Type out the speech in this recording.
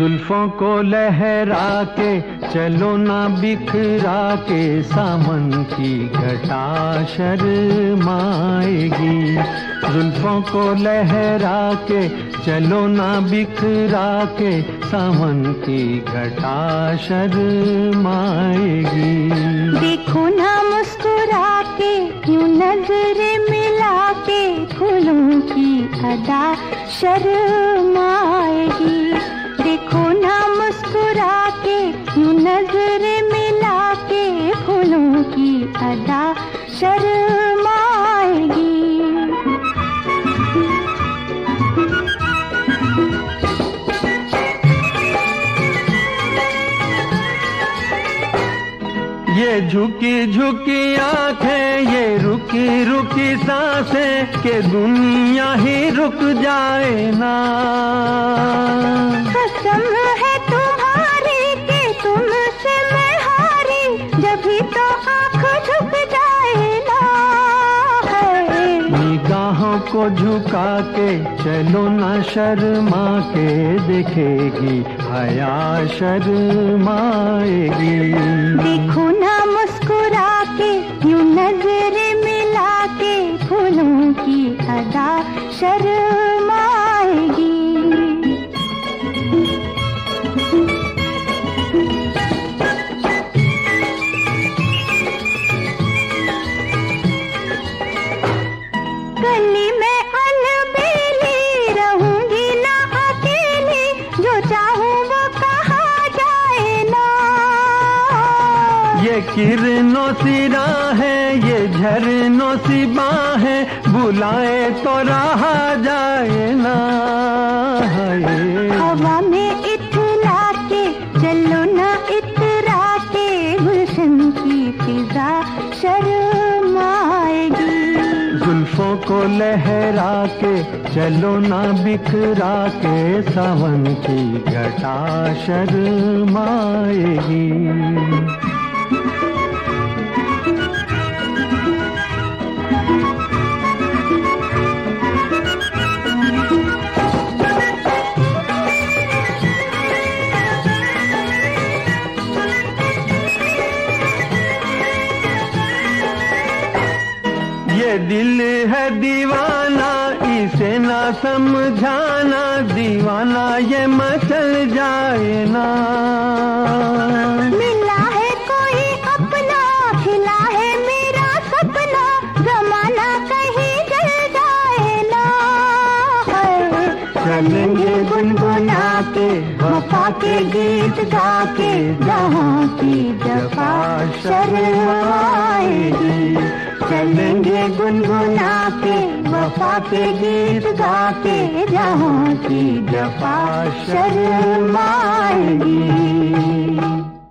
जुल्फों को लहरा के चलो ना बिखरा के, सावन की घटा शर्माएगी। जुल्फों को लहरा के चलो ना बिखरा के, सावन की घटा शर्माएगी। देखो ना मुस्कुरा के यूं नजरें मिला के, फूलों की अदा शर्माएगी। देखो ना मुस्कुरा के यूं नजरें मिला के, फूलों की अदा शर्माएगी। ये झुकी झुकी आंखें, ये रुकी रुकी सांसें, के दुनिया ही रुक जाए ना। कसम है तुम्हारी कि तुमसे मैं हारी, जभी तो आँख झुक जाए ना। निगाहों को झुका के चलो ना शर्मा के, देखेगी हया शर्माएगी। देखो ना मुस्कुरा के यूं नजरें मिला के, फूलों की अदा शर्माएगी। गली में अलबेली रहूंगी ना अकेली, जो चाहूं वो कहा जाए ना। ये किरणों सी राहें, ये झरनों सी बाहें, बुलाए तो रहा जाए ना। हवा में इतला के चलो ना इतरा के, गुलशन की फिजा शर्माएगी। जुल्फों को लहरा के चलो ना बिखरा के, सावन की घटा शर्माएगी। ये दिल है दीवाना, इसे ना समझाना, दीवाना ये मचल जाए ना। मिला है कोई अपना, खिला है मेरा सपना, जमाना कहीं जल जाए ना। चलेंगे गुनगुना के वफा के गीत गा के, जहाँ की जफा शर्माएगी। चलेंगे गुनगुना के वफा के गीत गा के, जहाँ की जफा शर्माएगी।